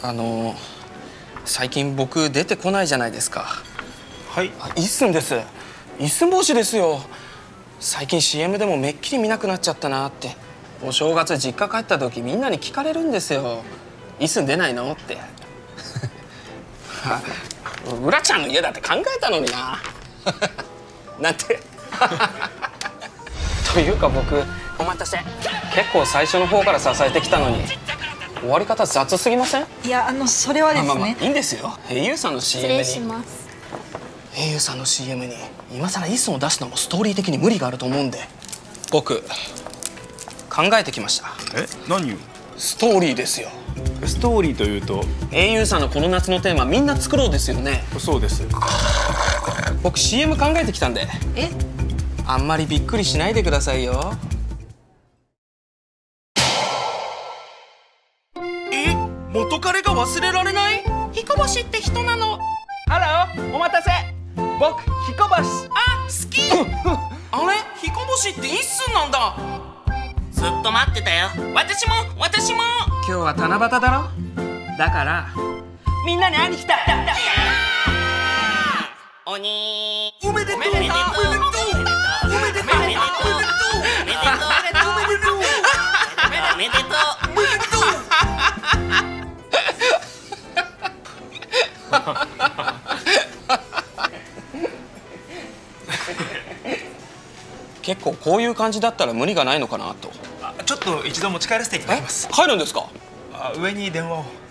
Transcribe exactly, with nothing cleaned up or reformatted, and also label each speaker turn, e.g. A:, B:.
A: あの最近僕出てこないじゃないですか。
B: はい。
A: 一寸です。一寸法師ですよ。最近 シーエム でもめっきり見なくなっちゃったなって。お正月実家帰った時みんなに聞かれるんですよ。一寸出ないのって浦ちゃんの家だって考えたのにななんてというか僕お待たせ結構最初の方から支えてきたのに終わり方雑すぎません？
C: いや、あのそれはですね。
A: まあまあいいんですよ。au さんの シーエム に
D: 失礼します。
A: au さんの シーエム に今更一寸を出すのもストーリー的に無理があると思うんで僕考えてきました。
B: え、何を？
A: ストーリーですよ。
B: ストーリーというと
A: au さんのこの夏のテーマみんな作ろうですよね。
B: そうです。
A: 僕 シーエム 考えてきたんで
C: え？
A: あんまりびっくりしないでくださいよ。え、元彼が忘れられない？彦星って人なの。
E: ハロー、お待たせ。僕彦星。
A: あ、好きあれ、彦星って一寸なんだ。
E: ずっと待ってたよ。
A: 私も私も。今日は七夕だろ。だから
E: みんなに会いに来た。
A: 鬼
E: おめでとう。おめでとう。おめでとう。おめでとう。おめでとう。おめでとう。おめでとう。おめでとう。
A: 結構こういう感じだったら無理がないのかなと。
B: ちょっと一度持ち帰らせていただきます。
A: 帰るんですか？
B: あ、上に電話を。